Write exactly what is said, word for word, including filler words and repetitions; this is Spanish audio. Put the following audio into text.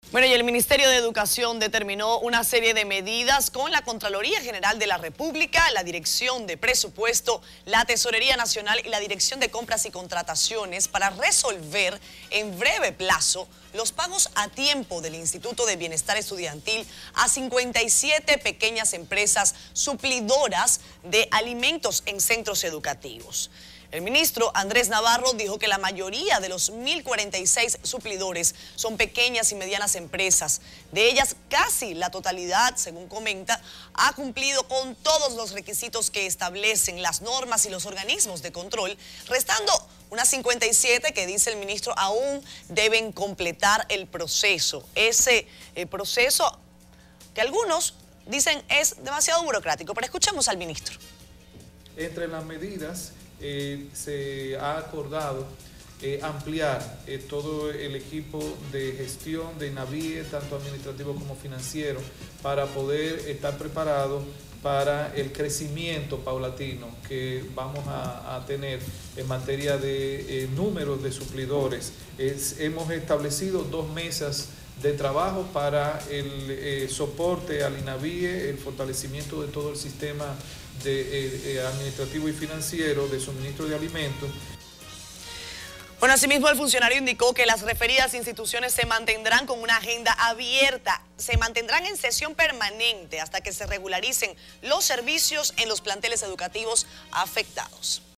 Bueno, y el Ministerio de Educación determinó una serie de medidas con la Contraloría General de la República, la Dirección de Presupuesto, la Tesorería Nacional y la Dirección de Compras y Contrataciones para resolver en breve plazo los pagos a tiempo del Instituto de Bienestar Estudiantil a cincuenta y siete pequeñas empresas suplidoras de alimentos en centros educativos. El ministro Andrés Navarro dijo que la mayoría de los mil cuarenta y seis suplidores son pequeñas y medianas empresas. De ellas, casi la totalidad, según comenta, ha cumplido con todos los requisitos que establecen las normas y los organismos de control, restando unas cincuenta y siete que, dice el ministro, aún deben completar el proceso. Ese eh, proceso que algunos dicen es demasiado burocrático, pero escuchemos al ministro. Entre las medidas eh, se ha acordado eh, ampliar eh, todo el equipo de gestión de INAVIE, tanto administrativo como financiero, para poder estar preparados para el crecimiento paulatino que vamos a, a tener en materia de eh, números de suplidores. Es, hemos establecido dos mesas de trabajo para el eh, soporte al INAVIE, el fortalecimiento de todo el sistema de, eh, eh, administrativo y financiero de suministro de alimentos. Bueno, asimismo el funcionario indicó que las referidas instituciones se mantendrán con una agenda abierta, se mantendrán en sesión permanente hasta que se regularicen los servicios en los planteles educativos afectados.